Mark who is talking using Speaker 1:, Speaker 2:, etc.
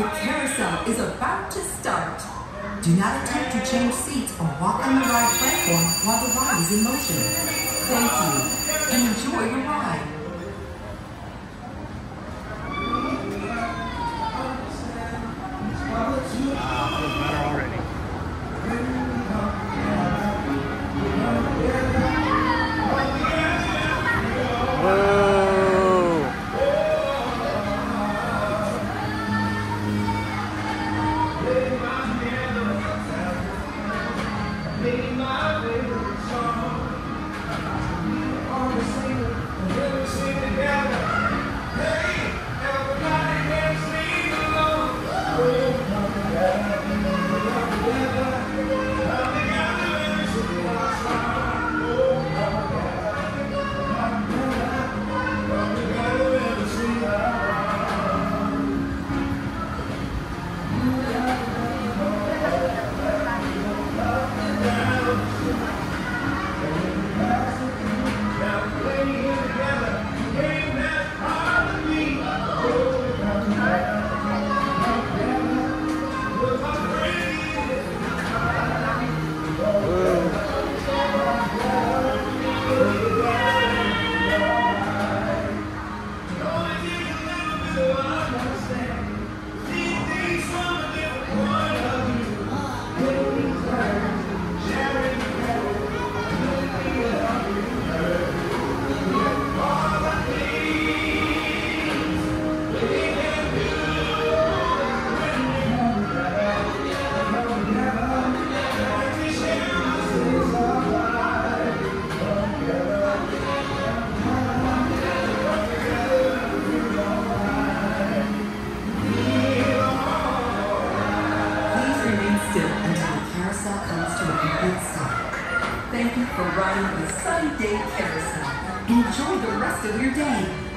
Speaker 1: The carousel is about to start. Do not attempt to change seats or walk on the ride platform while the ride is in motion. Thank you, and enjoy the ride. Thank you for riding the Sunny Day Carousel. Enjoy the rest of your day.